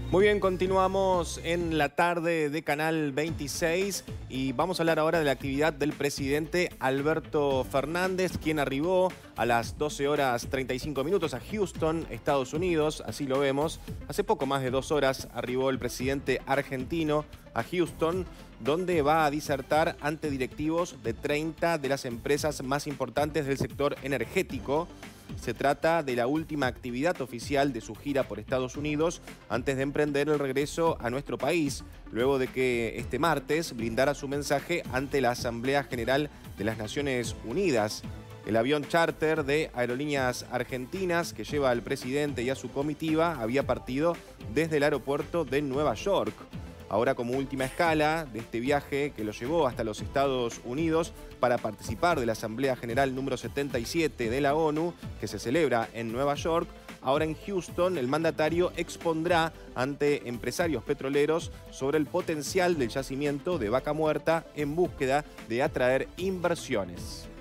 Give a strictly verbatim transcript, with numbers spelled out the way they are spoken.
Muy bien, continuamos en la tarde de Canal veintiséis y vamos a hablar ahora de la actividad del presidente Alberto Fernández, quien arribó a las doce horas treinta y cinco minutos a Houston, Estados Unidos, así lo vemos. Hace poco más de dos horas arribó el presidente argentino a Houston, donde va a disertar ante directivos de treinta de las empresas más importantes del sector energético. Se trata de la última actividad oficial de su gira por Estados Unidos antes de emprender el regreso a nuestro país, luego de que este martes brindara su mensaje ante la Asamblea General de las Naciones Unidas. El avión charter de Aerolíneas Argentinas que lleva al presidente y a su comitiva había partido desde el aeropuerto de Nueva York. Ahora, como última escala de este viaje que lo llevó hasta los Estados Unidos para participar de la Asamblea General número setenta y siete de la ONU, que se celebra en Nueva York, ahora en Houston el mandatario expondrá ante empresarios petroleros sobre el potencial del yacimiento de Vaca Muerta en búsqueda de atraer inversiones.